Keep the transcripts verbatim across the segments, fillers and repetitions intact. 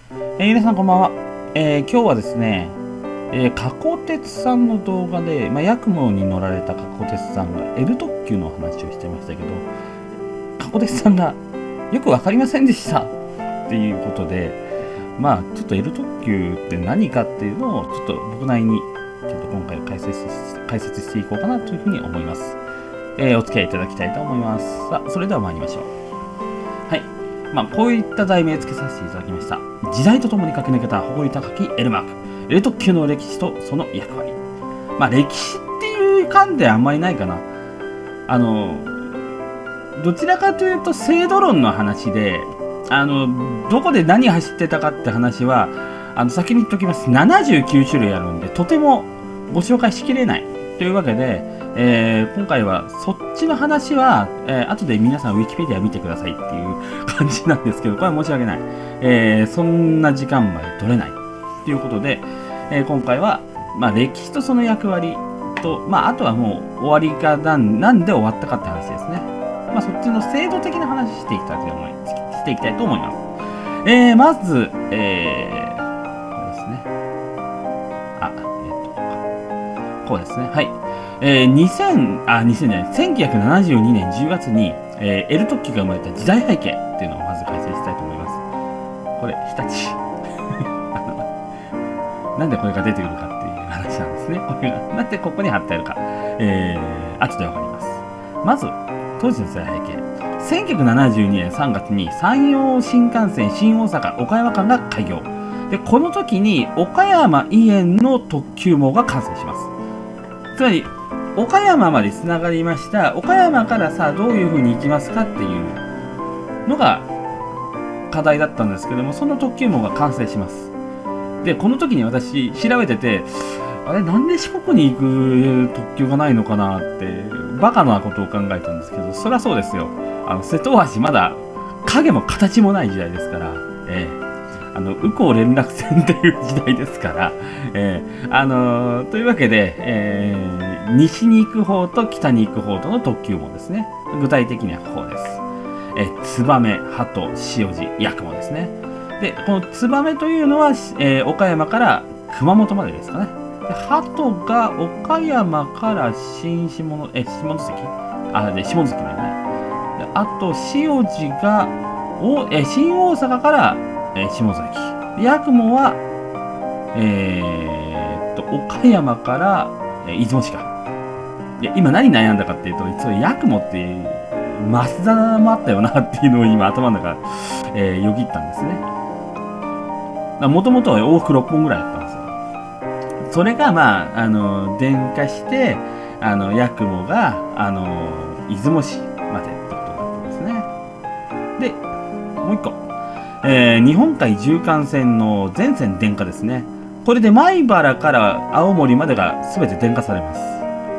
えー皆さんこんばんは。えー今日はですね、えー、加古鉄さんの動画で、まあ、ヤクモに乗られた加古鉄さんが L 特急の話をしてましたけど、加古鉄さんがよくわかりませんでしたっていうことで、まあちょっと L 特急って何かっていうのをちょっと僕なりにちょっと今回解説し解説していこうかなというふうに思います。えーお付き合いいただきたいと思います。さあ、それでは参りましょう。はい。まあ、こういった題名付けさせていただきました。時代とともに駆け抜けた誇り高き L マーク。L 特急の歴史とその役割。まあ、歴史っていう観点あんまりないかな。あの、どちらかというと制度論の話で、あの、どこで何走ってたかって話は、あの、先に言っておきます。ななじゅうきゅう種類あるんで、とてもご紹介しきれない。というわけで、えー、今回はそっちの話は、えー、後で皆さんウィキペディア見てくださいっていう感じなんですけど、これは申し訳ない。えー、そんな時間まで取れない。ということで、えー、今回は、まあ、歴史とその役割と、まあ、あとはもう終わりが何、なんで終わったかって話ですね。まあ、そっちの制度的な話していきたいと思います。していきたいと思います。えー、まず、えー、これですね。あ、えっと、こうですね。はい。えー、にせん、あ、にせんじゃない、せんきゅうひゃくななじゅうにねんじゅうがつに、えー、L 特急が生まれた時代背景っていうのをまず解説したいと思います。これ、日立。あのなんでこれが出てくるかっていう話なんですね。これが、なんでここに貼ってあるか。えー、後でわかります。まず、当時の時代背景。せんきゅうひゃくななじゅうにねんさんがつに山陽新幹線新大阪岡山間が開業。で、この時に岡山伊園の特急網が完成します。つまり、岡山までつながりました。岡山からさあどういう風に行きますかっていうのが課題だったんですけども、その特急網が完成します。で、この時に私調べてて、あれなんで四国に行く特急がないのかなってバカなことを考えたんですけど、そりゃそうですよ。あの瀬戸大橋まだ影も形もない時代ですから、ええあの右近連絡船っていう時代ですから、えーあのー、というわけで、えー、西に行く方と北に行く方との特急網ですね。具体的にはこうです。えー、燕、鳩、塩路、八雲ですね。で、この燕というのは、えー、岡山から熊本までですかね。で、鳩が岡山から新下の、え、下関あ、で、下関だよね。で、あと、塩路が、おえ新大阪からえー、下関。八雲は、えー、っと、岡山から、えー、出雲市か。いや、今何悩んだかっていうと、実は八雲って、増田もあったよなっていうのを今頭の中、えー、よぎったんですね。もともとは往復ろっぽんぐらいだったんですよ。それが、まあ、あの、電化して、あの、八雲が、あの、出雲市までってことだったんですね。で、もう一個。えー、日本海縦貫線の全線電化ですね。これで米原から青森までが全て電化されます。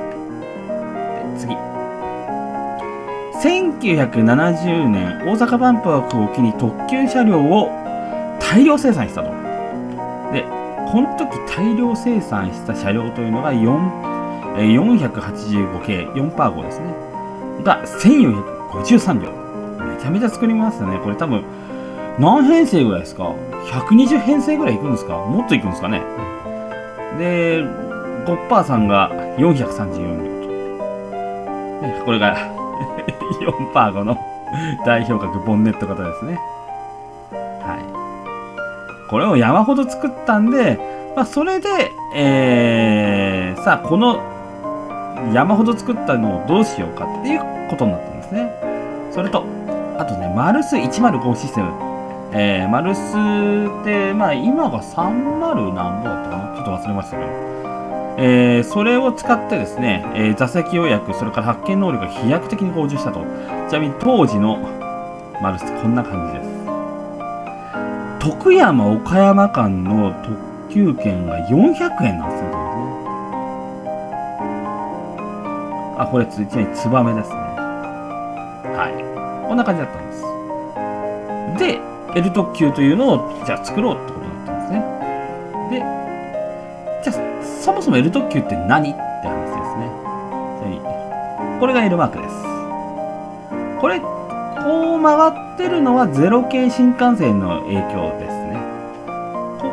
次。せんきゅうひゃくななじゅうねん大阪万博を機に特急車両を大量生産したと。で、この時大量生産した車両というのがよんひゃくはちじゅうごけい、よんパーごですね。がせんよんひゃくごじゅうさんりょう。めちゃめちゃ作りますよね。これ多分、何編成ぐらいですか ?ひゃくにじゅう 編成ぐらいいくんですか？もっといくんですかね。で、ごパーさんがよんひゃくさんじゅうよんりょうと。でこれがよんパーごの代表格ボンネット型ですね。はい。これを山ほど作ったんで、まあ、それで、えー、さあ、この山ほど作ったのをどうしようかっていうことになったんですね。それと、あとね、マルスいちまるごシステム。えー、マルスって、まあ今がさんじゅう何ぼだったかなちょっと忘れましたけど。えー、それを使ってですね、えー、座席予約、それから発見能力が飛躍的に向上したと。ちなみに当時のマルス、こんな感じです。徳山岡山間の特急券がよんひゃくえんなんですね、当時ね。あ、これ、ちなみにツバメですね。はい。こんな感じだったんです。で、L 特急というのをじゃあ作ろうってことだったんですね。で、じゃあそもそも L 特急って何って話ですね。これが L マークです。これ、こう回ってるのはゼロ系新幹線の影響ですね。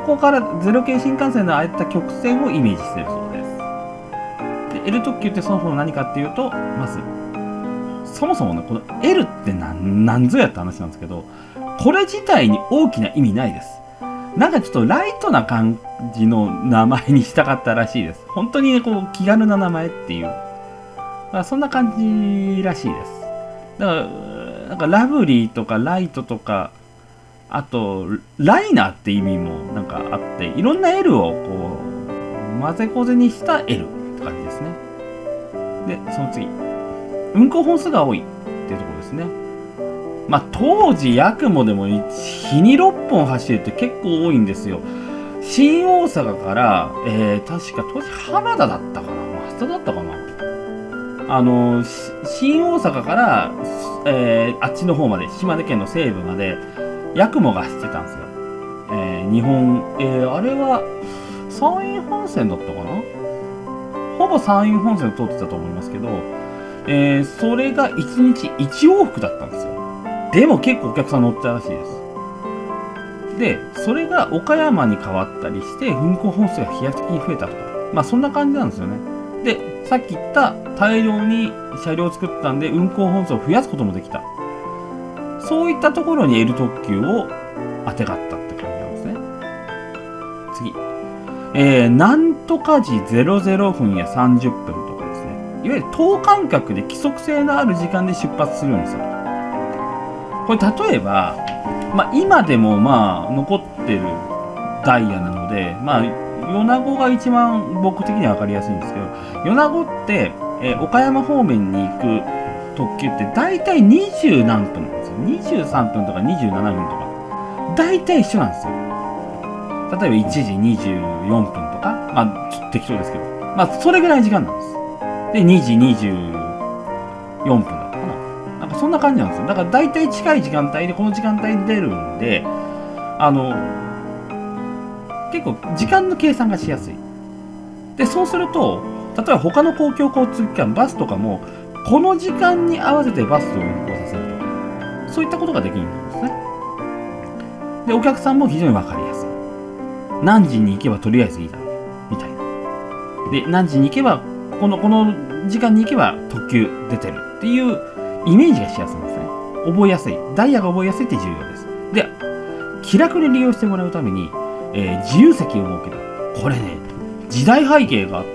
こからゼロ系新幹線のああいった曲線をイメージしているそうです。で L 特急ってそもそも何かっていうと、まずそもそもね、この L って何何ぞやって話なんですけど、これ自体に大きな意味ないです。なんかちょっとライトな感じの名前にしたかったらしいです。本当にね、こう気軽な名前っていう、だからそんな感じらしいです。だからなんかラブリーとかライトとか、あとライナーって意味もなんかあって、いろんな L をこう混ぜこぜにした L って感じですね。でその次、運行本数が多いっていうところですね。まあ当時ヤクモでも日にろっぽん走るって結構多いんですよ。新大阪から、えー、確か当時浜田だったかな、増田だったかな、あの新大阪から、えー、あっちの方まで、島根県の西部までヤクモが走ってたんですよ。えー、日本、えー、あれは山陰本線だったかな、ほぼ山陰本線を通ってたと思いますけど、えー、それがいちにちいち往復だったんですよ。でも結構お客さん乗ってたらしいです。で、それが岡山に変わったりして、運行本数が飛躍的に増えたとか、まあそんな感じなんですよね。で、さっき言った大量に車両を作ったんで、運行本数を増やすこともできた。そういったところに L 特急をあてがったって感じなんですね。次。えー、なんとか時ゼロゼロふんやさんじゅっぷんとかですね。いわゆる等間隔で規則性のある時間で出発するんですよ。これ例えば、まあ、今でもまあ残ってるダイヤなので、まあ、米子が一番僕的には分かりやすいんですけど、米子って、えー、岡山方面に行く特急って大体にじゅう何分なんですよ。にじゅうさんぷんとかにじゅうななふんとか。大体一緒なんですよ。例えばいちじにじゅうよんぷんとか、まあ、ちょっと適当ですけど、まあ、それぐらいの時間なんです。で、にじにじゅうよんぷんだったかな。なんかそんな感じなんですよ。だから大体近い時間帯でこの時間帯に出るんで、あの、結構時間の計算がしやすい。で、そうすると、例えば他の公共交通機関、バスとかも、この時間に合わせてバスを運行させるとか、そういったことができるんですね。で、お客さんも非常に分かりやすい。何時に行けばとりあえずいいだろう、みたいな。で、何時に行けば、この、この時間に行けば特急出てるっていうイメージがしやすいんですね。覚えやすい。ダイヤが覚えやすいって重要です。で、気楽に利用してもらうために、えー、自由席を設けた。これね、時代背景があって、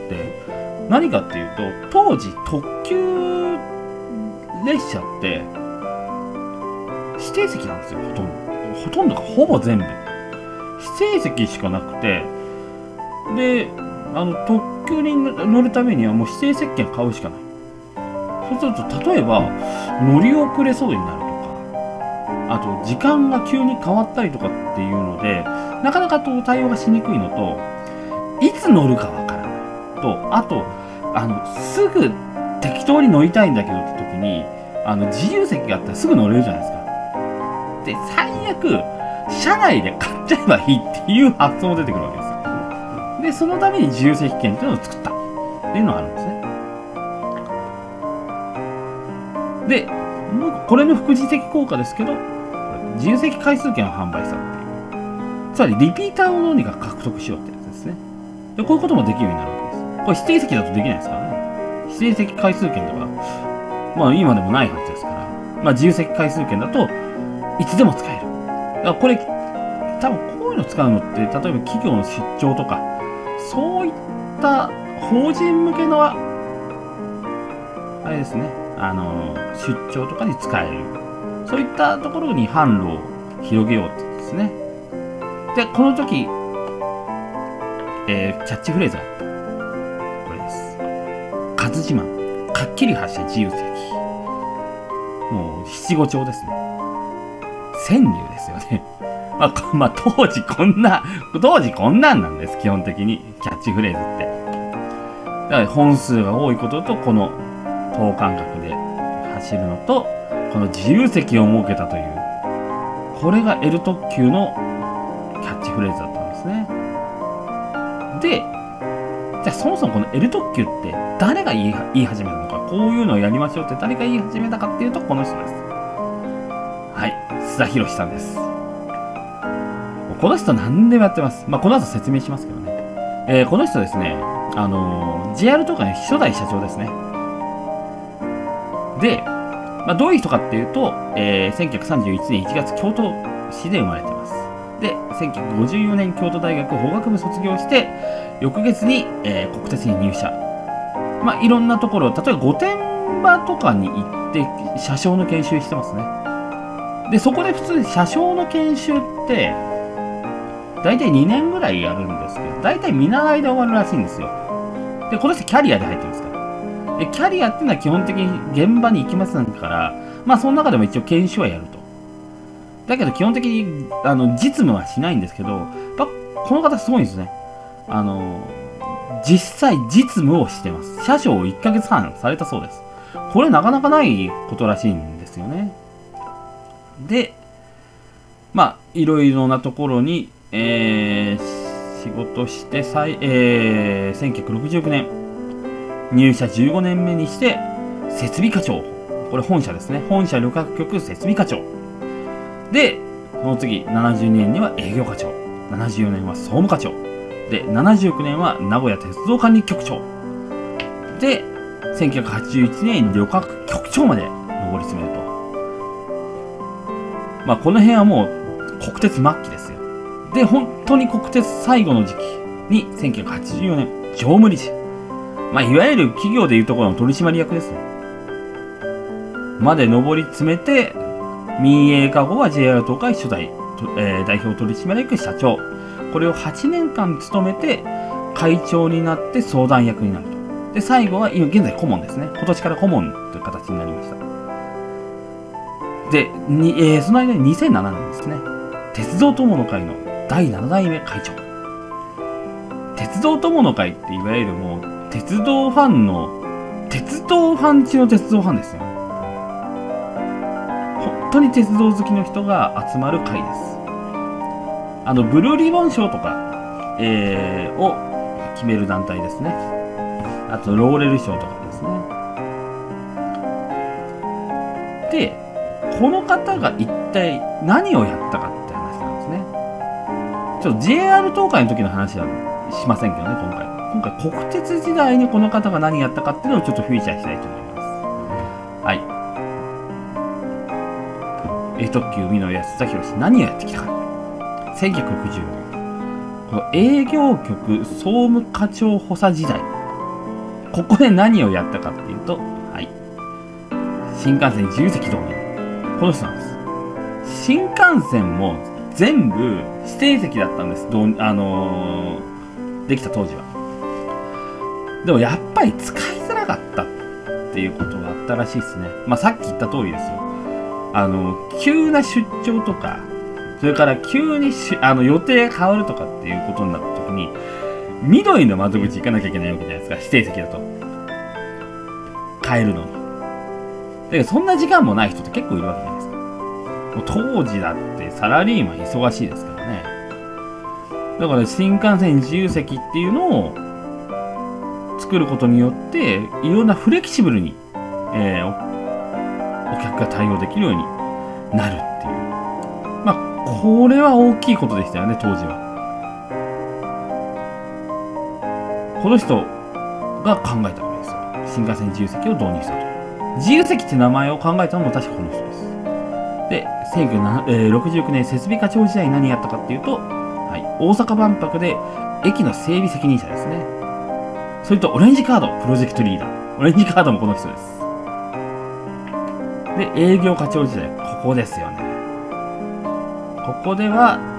何かっていうと、当時特急列車って指定席なんですよ、ほとんど。ほとんどか、ほぼ全部。指定席しかなくて、で、あの、特急に乗るためにはもう指定席券買うしかない。そうすると、例えば、乗り遅れそうになるとか、あと、時間が急に変わったりとかっていうので、なかなかと対応がしにくいのと、いつ乗るかわからないと、あと、あの、すぐ適当に乗りたいんだけどって時に、あの、自由席があったらすぐ乗れるじゃないですか。で、最悪、車内で買っちゃえばいいっていう発想も出てくるわけですよ。で、そのために自由席券っていうのを作ったっていうのがあるんですね。で、もうこれの副次的効果ですけど、自由席回数券を販売したっていう。つまり、リピーターをどうにか獲得しようってやつですね。で、こういうこともできるようになるわけです。これ指定席だとできないですからね。指定席回数券とか、まあ今でもないはずですから、まあ自由席回数券だといつでも使える。だからこれ、多分こういうの使うのって、例えば企業の出張とか、そういった法人向けの、あれですね、あの、出張とかに使える。そういったところに販路を広げようってですね。で、この時、えー、キャッチフレーズがあった。これです。数自慢、かっきり発車自由席。もう、七五調ですね。川柳ですよね。まあ、まあ、当時こんな、当時こんなんなんです、基本的に。キャッチフレーズって。だから本数が多いことと、この等間隔で走るのと、この自由席を設けたという、これが L 特急のキャッチフレーズだったんですね。で、じゃあそもそもこの L 特急って誰が言い言い始めたのか、こういうのをやりましょうって誰が言い始めたかっていうと、この人です。はい、須田博さんです。 この人何でもやってます。まあ、この後説明しますけどね。えー、この人ですね、あのー、ジェイアール 東海の初代社長ですね。で、まあ、どういう人かっていうと、えー、せんきゅうひゃくさんじゅういちねんいちがつ、京都市で生まれてます。で、せんきゅうひゃくごじゅうよねん京都大学法学部卒業して、翌月に、えー、国鉄に入社。まあ、いろんなところ、例えば御殿場とかに行って、車掌の研修してますね。で、そこで普通、車掌の研修って、だいたいにねんぐらいやるんですけど、だいたい見習いで終わるらしいんですよ。で、この人キャリアで入ってますから。で、キャリアっていうのは基本的に現場に行きますから、まあ、その中でも一応研修はやると。だけど、基本的に、あの、実務はしないんですけど、やっぱ、この方すごいんですね。あの、実際実務をしてます。車掌をいっかげつはんされたそうです。これなかなかないことらしいんですよね。で、まあ、いろいろなところに、えー、仕事して再、えー、せんきゅうひゃくろくじゅうきゅうねん、入社じゅうごねんめにして、設備課長。これ本社ですね。本社旅客局設備課長。で、その次、ななじゅうにねんには営業課長。ななじゅうよねんは総務課長。で、ななじゅうきゅうねんは名古屋鉄道管理局長。で、せんきゅうひゃくはちじゅういちねんに旅客局長まで上り詰めると。まあ、この辺はもう国鉄末期ですよ。で、本当に国鉄最後の時期にせんきゅうひゃくはちじゅうよねん、常務理事。まあ、いわゆる企業でいうところの取締役ですね。まで上り詰めて、民営化後は ジェイアール 東海初代、えー、代表取締役社長。これをはちねんかん務めて、会長になって相談役になると。で、最後は今現在顧問ですね。今年から顧問という形になりました。で、にえー、その間ににせんななねんですね。鉄道友の会のだいななだいめ会長。鉄道友の会っていわゆるもう、鉄道ファンの、鉄道ファン中の鉄道ファンですよ。本当に鉄道好きの人が集まる会です。あの、ブルーリボン賞とか、えー、を決める団体ですね。あと、ローレル賞とかですね。で、この方が一体何をやったかって話なんですね。ちょっと ジェイアール 東海の時の話はしませんけどね、今回。今回、国鉄時代にこの方が何やったかっていうのをちょっとフィーチャーしたいと思います。はい。A 特急海の安田博何をやってきたか。せんきゅうひゃくろくじゅうねん。この営業局総務課長補佐時代。ここで何をやったかっていうと、はい。新幹線自由席導入。この人なんです。新幹線も全部指定席だったんです。どうあのー、できた当時は。でもやっぱり使いづらかったっていうことがあったらしいですね。まあさっき言った通りですよ。あの、急な出張とか、それから急にしあの予定が変わるとかっていうことになった時に、緑の窓口行かなきゃいけないわけじゃないですか、指定席だと。変えるのに。だけどそんな時間もない人って結構いるわけじゃないですか。もう当時だってサラリーマン忙しいですからね。だから新幹線自由席っていうのを作ることによって、いろんなフレキシブルに、えー、お, お客が対応できるようになるっていう。まあ、これは大きいことでしたよね、当時は。この人が考えたわけですよ。新幹線自由席を導入したと。自由席って名前を考えたのも確かこの人です。で、せんきゅうひゃくろくじゅうきゅうねん設備課長時代に何やったかっていうと、はい、大阪万博で駅の整備責任者ですね。それとオレンジカードプロジェクトリーダー。オレンジカードもこの人です。で、営業課長時代、ここですよね。ここでは、はい、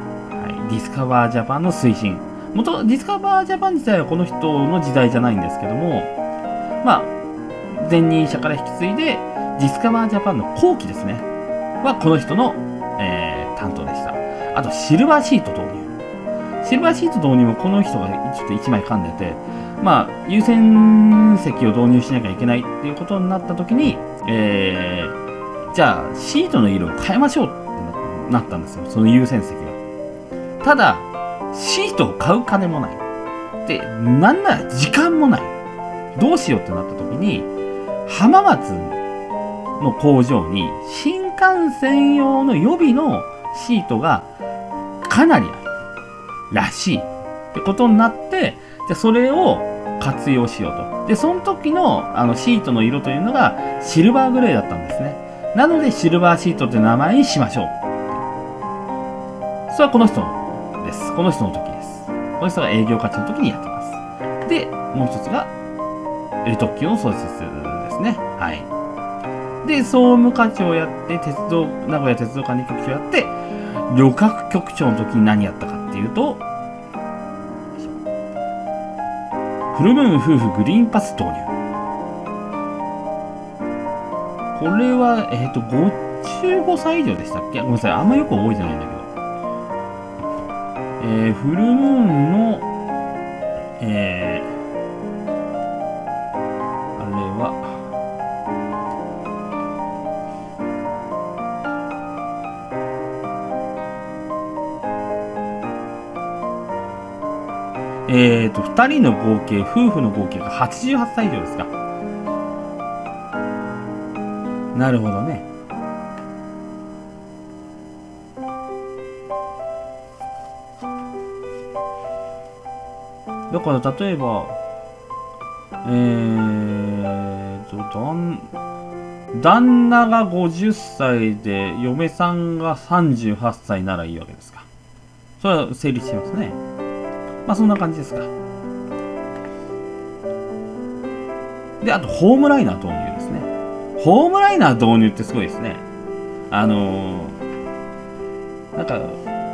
ディスカバージャパンの推進。元ディスカバージャパン自体はこの人の時代じゃないんですけども、まあ、前任者から引き継いで、ディスカバージャパンの後期ですね。はこの人の、えー、担当でした。あと、シルバーシート導入。シルバーシート導入もこの人がちょっといちまい噛んでて、まあ、優先席を導入しなきゃいけないっていうことになった時に、えー、じゃあ、シートの色を変えましょうってなったんですよ。その優先席が。ただ、シートを買う金もない。で、なんなら時間もない。どうしようってなった時に、浜松の工場に新幹線用の予備のシートがかなりある。 らしいってことになって、じゃあそれを活用しようと。で、その時のあのシートの色というのがシルバーグレーだったんですね。なのでシルバーシートという名前にしましょう。それはこの人です。この人の時です。この人が営業課長の時にやってます。で、もう一つがエル特急の創設ですね。はい。で、総務課長をやって、鉄道、名古屋鉄道管理局長をやって、旅客局長の時に何やったかっていうと、フルムーン夫婦グリーンパス導入。これは、えっと、ごじゅうごさい以上でしたっけ？ごめんなさい。あんまよく覚えてないんだけど。えー、フルムーンの、えー、あれは、えっと、二人の合計、夫婦の合計がはちじゅうはっさい以上ですか。なるほどね。だから例えば、えーと、旦、旦那がごじゅっさいで、嫁さんがさんじゅうはっさいならいいわけですか。それは成立しますね。まあそんな感じですか。で、あと、ホームライナー導入ですね。ホームライナー導入ってすごいですね。あのー、なんか、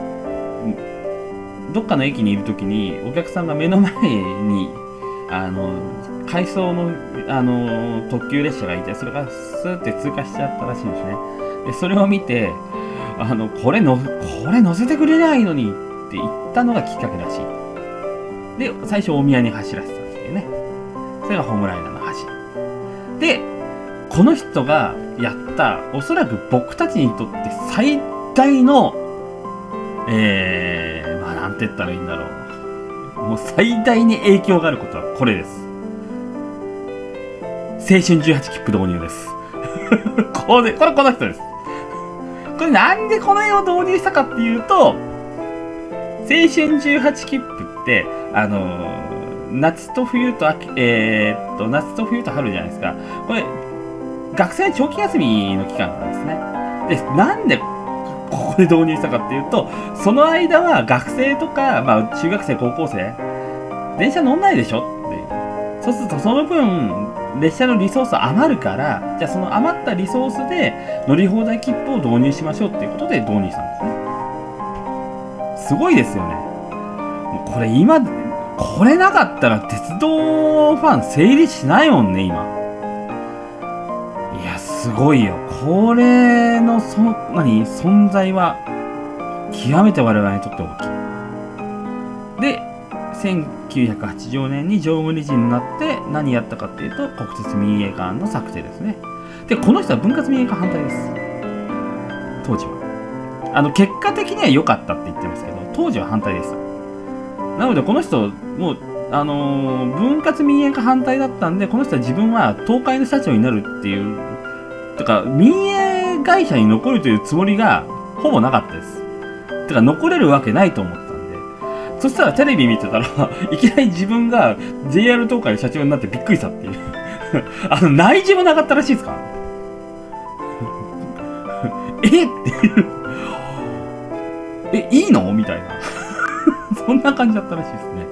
どっかの駅にいるときに、お客さんが目の前に、あの、回送の、あの、特急列車がいて、それがスーって通過しちゃったらしいんですね。で、それを見て、あの、これの、これ乗せてくれないのにって言ったのがきっかけらしい。で、最初大宮に走らせたっていうね。それがホームライナーの走り。で、この人がやった、おそらく僕たちにとって最大の、えー、まあなんて言ったらいいんだろう。もう最大に影響があることはこれです。青春じゅうはち切符導入です。これ、これこの人です。これなんでこの絵を導入したかっていうと、青春じゅうはち切符って、あのー、夏と冬と秋、えー、っと、夏と冬と春じゃないですか。これ、学生の長期休みの期間なんですね。で、なんでここで導入したかっていうと、その間は学生とか、まあ中学生、高校生、電車乗んないでしょっていう。そうするとその分、列車のリソース余るから、じゃあその余ったリソースで乗り放題切符を導入しましょうっていうことで導入したんですね。すごいですよね。もうこれ今、これなかったら鉄道ファン成立しないもんね、今。いや、すごいよ。これの、そ、何、存在は、極めて我々にとって大きい。で、せんきゅうひゃくはちじゅうよねんに常務理事になって何やったかっていうと、国鉄民営化案の策定ですね。で、この人は分割民営化反対です。当時は。あの、結果的には良かったって言ってますけど、当時は反対でした。なので、この人、もう、あのー、分割民営化反対だったんで、この人は自分は東海の社長になるっていう、てか、民営会社に残るというつもりが、ほぼなかったです。てか、残れるわけないと思ったんで。そしたらテレビ見てたら、いきなり自分が ジェイアール 東海の社長になってびっくりしたっていう。あの、内示もなかったらしいですかえっていう。え、いいのみたいな。そんな感じだったらしいですね。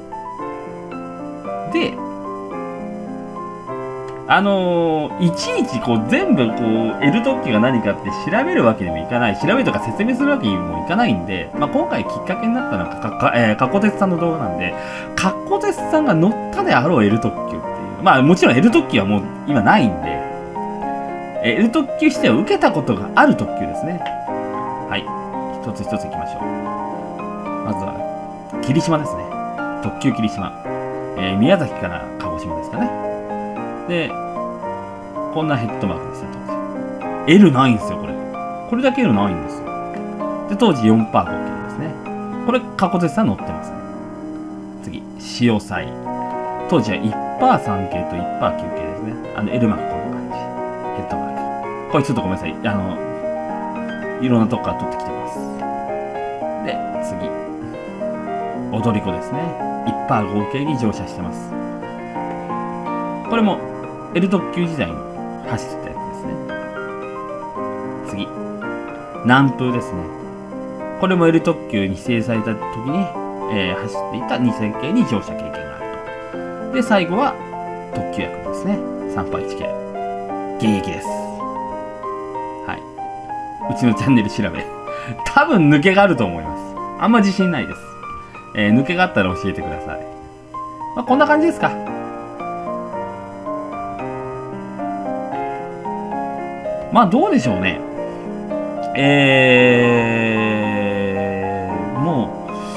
で、あのー、いちいちこう全部こう、L 特急が何かって調べるわけにもいかない、調べるとか説明するわけにもいかないんで、まあ、今回きっかけになったのはか、か、えー、かっこてつさんの動画なんで、かっこてつさんが乗ったであろう L 特急っていう。まあ、もちろん L 特急はもう今ないんで、えー、L 特急指定を受けたことがある特急ですね。はい。一つ一つ行きましょう。まずは、霧島ですね。特急霧島。えー、宮崎から鹿児島ですかね。で、こんなヘッドマークですよ、当時。L ないんですよ、これ。これだけ L ないんですよ。で、当時 よんパーセント 合計ですね。これ、過去絶賛乗ってますね。次、潮祭。当時は いちパーセント さん系と いちパーセント きゅう系ですね。あの、L マークこんな感じ。ヘッドマーク。これちょっとごめんなさい。あの、いろんなとこから取ってきてます。で、次。 踊り子ですね。いちパー合計に乗車してます。これも L 特急時代に走ったやつですね。次。南風ですね。これも L 特急に指定された時に、えー、走っていたにせん系に乗車経験があると。で、最後は特急役ですね。さんパーいち系。現役です。はい。うちのチャンネル調べ。多分抜けがあると思います。あんま自信ないです。えー、抜けがあったら教えてください。まあ、こんな感じですか。まあ、どうでしょうね。えー、も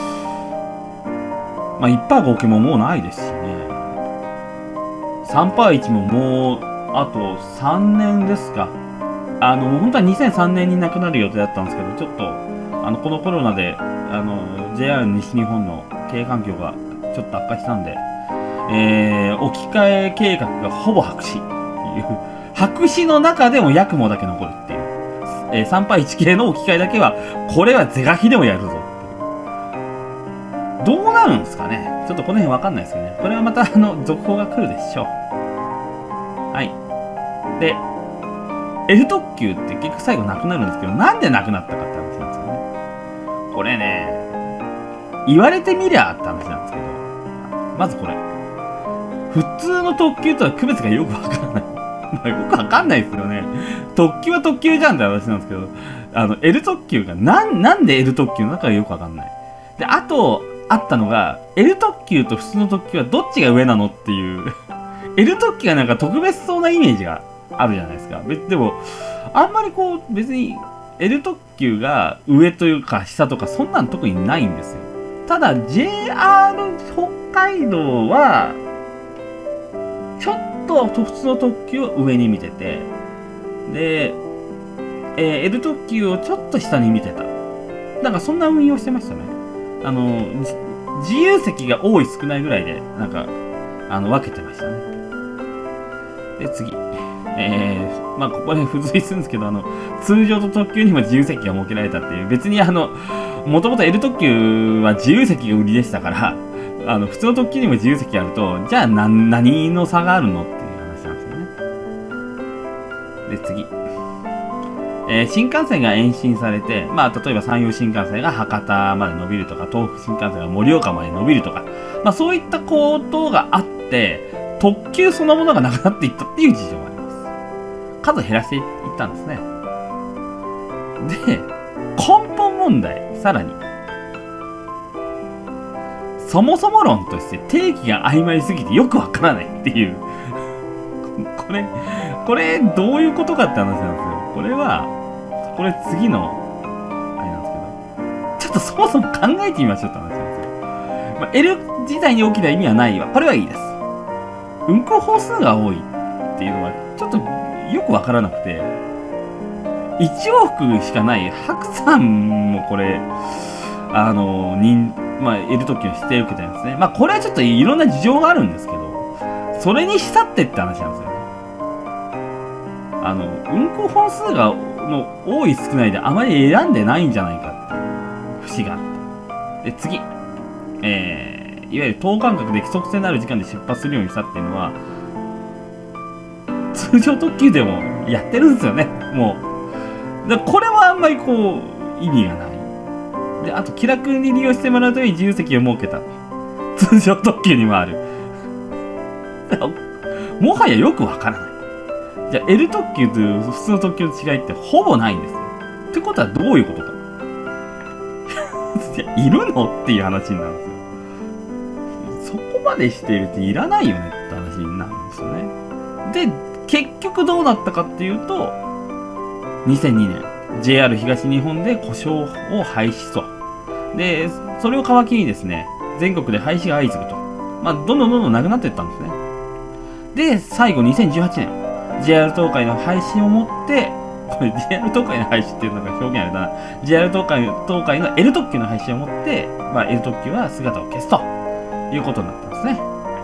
う、まあ、いちパー合計ももうないですしね。さんパーいちももう、あとさんねんですか。あの、本当はにせんさんねんに亡くなる予定だったんですけど、ちょっと、あの、このコロナで、あの、ジェイアール 西日本の経営環境がちょっと悪化したんで、えー、置き換え計画がほぼ白紙っていう、白紙の中でもヤクモだけ残るっていう、えー、さんパーいち系の置き換えだけは、これは是が非でもやるぞっていう。どうなるんですかね。ちょっとこの辺わかんないですけどね。これはまた、あの、続報が来るでしょう。はい。で、L 特急って結局最後なくなるんですけど、なんでなくなったかって話なんですよね。これね、言われてみりゃって話なんですけど、まずこれ。普通の特急とは区別がよくわからない。まあよくわかんないですよね。特急は特急じゃんって話なんですけど、あの、L 特急がなん、なんで L 特急の中がよくわかんない。で、あと、あったのが、L 特急と普通の特急はどっちが上なのっていう。L 特急がなんか特別そうなイメージがあるじゃないですか。でも、あんまりこう、別に L 特急が上というか下とかそんなん特にないんですよ。ただ ジェイアール 北海道は、ちょっと普通の特急を上に見てて、で、えー、L 特急をちょっと下に見てた。なんかそんな運用してましたね。あの、自由席が多い少ないぐらいで、なんか、あの、分けてましたね。で、次。えー、まあ、ここで付随するんですけど、あの、通常と特急にも自由席が設けられたっていう、別にあの、もともと L 特急は自由席が売りでしたから、あの、普通の特急にも自由席あると、じゃあ何、何の差があるのっていう話なんですよね。で、次。えー、新幹線が延伸されて、まあ、例えば山陽新幹線が博多まで伸びるとか、東北新幹線が盛岡まで伸びるとか、まあ、そういったことがあって、特急そのものがなくなっていったっていう事情があります。数減らしていったんですね。で、根本問題、さらに。そもそも論として定義が曖昧すぎてよくわからないっていう。これ、これどういうことかって話なんですよ。これは、これ次の、あれなんですけど、ちょっとそもそも考えてみましょうって話なんですよ。まあ、L 自体に大きな意味はないわ。これはいいです。運行本数が多いっていうのは、ちょっとよくわからなくて、いち往復しかない白山もこれ、あの、人、まあ、L 特急の指定を受けたやつね。まあ、これはちょっといろんな事情があるんですけど、それにしたってって話なんですよね。あの、運行本数が、の多い少ないであまり選んでないんじゃないかっていう節があって。で、次。えー、いわゆる等間隔で規則性のある時間で出発するようにしたっていうのは、通常特急でもやってるんですよね、もう。だからこれはあんまりこう、意味がない。で、あと気楽に利用してもらうために自由席を設けた。通常特急にもある。もはやよくわからない。じゃあ L 特急と普通の特急の違いってほぼないんですよ。ってことはどういうことか。いるのっていう話になるんですよ。そこまでしているっていらないよねって話になるんですよね。で、結局どうなったかっていうと、にせんにねん、ジェイアール 東日本で故障を廃止と。で、それを皮切りにですね、全国で廃止が相次ぐと。まあ、どんどんどんどんなくなっていったんですね。で、最後にせんじゅうはちねん、ジェイアール 東海の廃止をもって、これ ジェイアール 東海の廃止っていうのが表現あれだな。ジェイアール 東海、東海の L 特急の廃止をもって、まあ L 特急は姿を消すということになったんですね。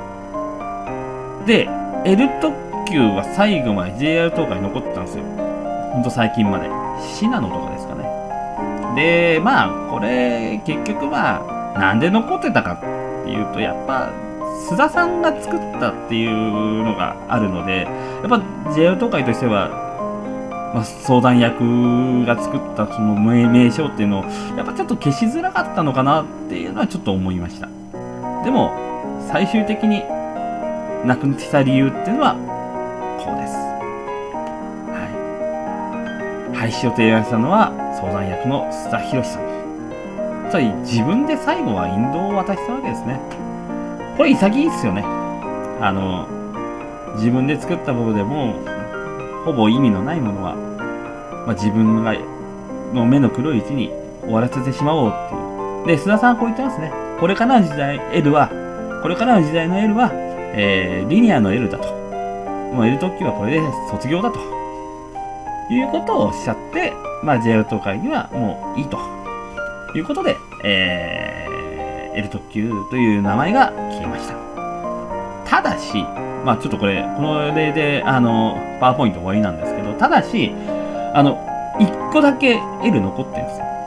で、L 特急は最後まで ジェイアール 東海に残ってたんですよ。ほんと最近まで。信濃とかですかね。で、まあ、これ、結局まあ、 なんで残ってたかっていうと、やっぱ須田さんが作ったっていうのがあるので、やっぱ ジェイアール 東海としては、まあ、相談役が作ったその名名称っていうのをやっぱちょっと消しづらかったのかなっていうのはちょっと思いました。でも最終的に亡くした理由っていうのはこうです。はい。廃止を提案したのは相談役の須田博さん。つまり自分で最後は引導を渡したわけですね。これ潔いですよね。あの自分で作ったものでもほぼ意味のないものは、まあ、自分がの目の黒いうちに終わらせてしまおうっていう。で、須田さんはこう言ってますね。これからの時代 L は、これからの時代の L は、えー、リニアの L だと。もう L 特急はこれで卒業だと。いうことをおっしゃって、まあ ジェイアール 東海にはもういいと。いうことで、えー、L 特急という名前が消えました。ただし、まあちょっとこれ、この例で、あの、パワーポイント終わりなんですけど、ただし、あの、一個だけ L 残ってるんですよ。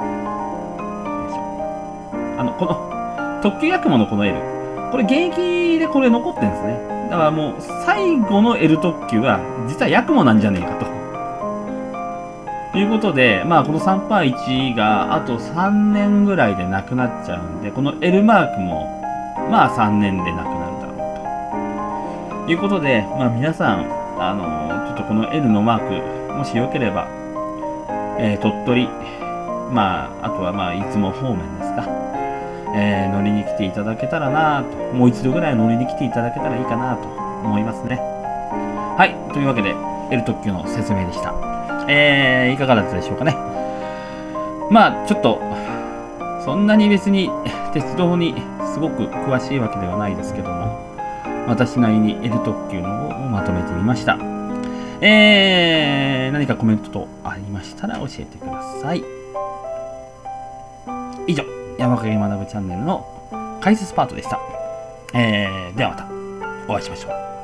あの、この、特急やくものこの L。これ現役でこれ残ってるんですね。だからもう、最後の L 特急は、実はやくもなんじゃねえかと。いうことで、まあこの スリーパーいち があとさんねんぐらいでなくなっちゃうんで、この L マークも、まあさんねんでなくなるだろうと。いうことで、まあ皆さん、あのー、ちょっとこの L のマーク、もしよければ、えー、鳥取、まあ、あとはまあ、いつも方面ですか、えー、乗りに来ていただけたらなと、もう一度ぐらい乗りに来ていただけたらいいかなと思いますね。はい、というわけで、L 特急の説明でした。えー、いかがだったでしょうかね。まあ、ちょっと、そんなに別に鉄道にすごく詳しいわけではないですけども、私なりに L 特急のをまとめてみました。えー、何かコメントとありましたら教えてください。以上、山影学ぶチャンネルの解説パートでした。えー、ではまたお会いしましょう。